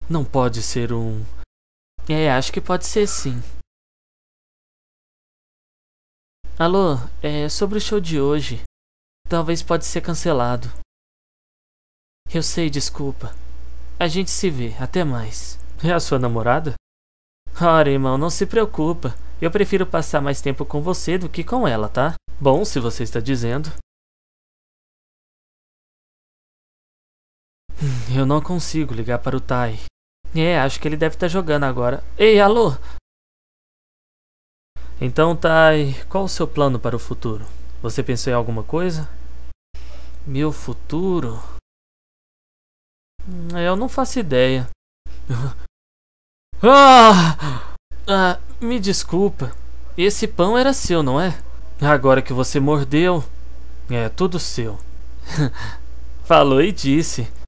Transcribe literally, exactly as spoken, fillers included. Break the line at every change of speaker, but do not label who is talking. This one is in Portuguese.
Não pode ser um... É, acho que pode ser sim. Alô, é sobre o show de hoje. Talvez pode ser cancelado. Eu sei, desculpa. A gente se vê, até mais. É a sua namorada? Ora, irmão, não se preocupa. Eu prefiro passar mais tempo com você do que com ela, tá? Bom, se você está dizendo. Eu não consigo ligar para o Tai. É, acho que ele deve estar jogando agora. Ei, alô? Então, Tai, qual o seu plano para o futuro? Você pensou em alguma coisa? Meu futuro? Eu não faço ideia. Ah! Ah, me desculpa. Esse pão era seu, não é? Agora que você mordeu, é tudo seu. Falou e disse.